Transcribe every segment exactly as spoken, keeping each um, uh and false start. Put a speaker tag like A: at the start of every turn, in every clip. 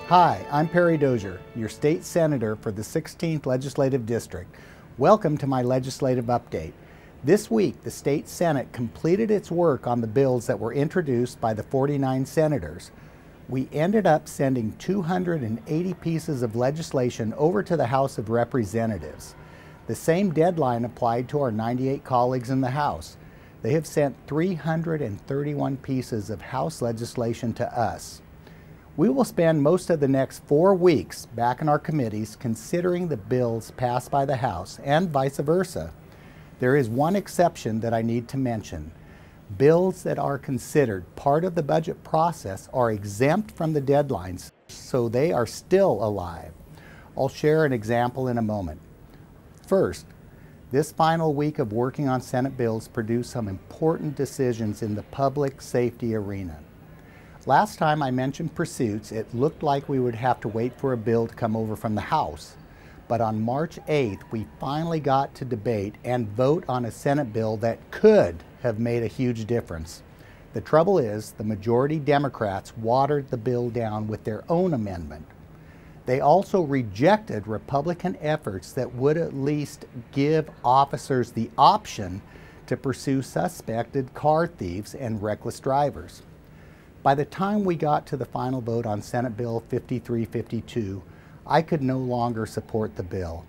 A: Hi, I'm Perry Dozier, your state senator for the sixteenth Legislative District. Welcome to my legislative update. This week, the state Senate completed its work on the bills that were introduced by the forty-nine senators. We ended up sending two hundred eighty pieces of legislation over to the House of Representatives. The same deadline applied to our ninety-eight colleagues in the House. They have sent three hundred thirty-one pieces of House legislation to us. We will spend most of the next four weeks back in our committees considering the bills passed by the House and vice versa. There is one exception that I need to mention. Bills that are considered part of the budget process are exempt from the deadlines, so they are still alive. I'll share an example in a moment. First, this final week of working on Senate bills produced some important decisions in the public safety arena. Last time I mentioned pursuits, it looked like we would have to wait for a bill to come over from the House. But on March eighth, we finally got to debate and vote on a Senate bill that could have made a huge difference. The trouble is, the majority Democrats watered the bill down with their own amendment. They also rejected Republican efforts that would at least give officers the option to pursue suspected car thieves and reckless drivers. By the time we got to the final vote on Senate Bill fifty-three fifty-two, I could no longer support the bill.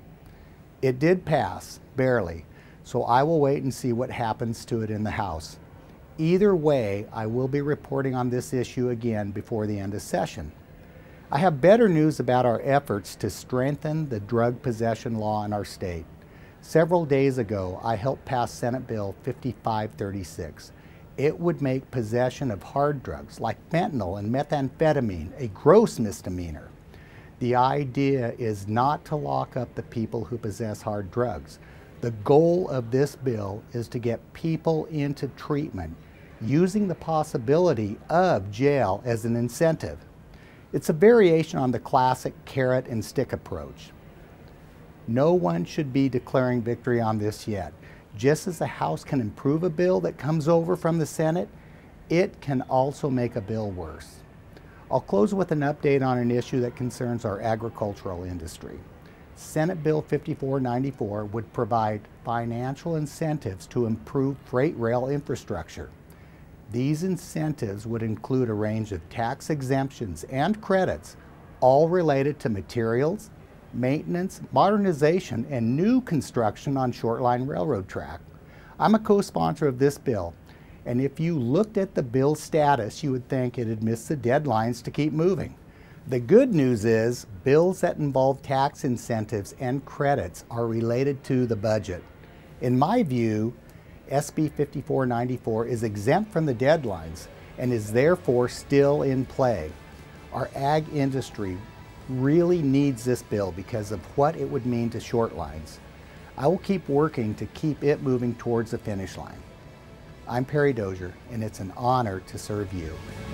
A: It did pass, barely, so I will wait and see what happens to it in the House. Either way, I will be reporting on this issue again before the end of session. I have better news about our efforts to strengthen the drug possession law in our state. Several days ago, I helped pass Senate Bill fifty-five thirty-six. It would make possession of hard drugs like fentanyl and methamphetamine a gross misdemeanor. The idea is not to lock up the people who possess hard drugs. The goal of this bill is to get people into treatment using the possibility of jail as an incentive. It's a variation on the classic carrot and stick approach. No one should be declaring victory on this yet. Just as the House can improve a bill that comes over from the Senate, it can also make a bill worse. I'll close with an update on an issue that concerns our agricultural industry. Senate Bill fifty-four ninety-four would provide financial incentives to improve freight rail infrastructure. These incentives would include a range of tax exemptions and credits, all related to materials, maintenance, modernization, and new construction on short-line railroad track. I'm a co-sponsor of this bill, and if you looked at the bill's status, you would think it had missed the deadlines to keep moving. The good news is, bills that involve tax incentives and credits are related to the budget. In my view, S B fifty-four ninety-four is exempt from the deadlines and is therefore still in play. Our ag industry really needs this bill because of what it would mean to short lines. I will keep working to keep it moving towards the finish line. I'm Perry Dozier, and it's an honor to serve you.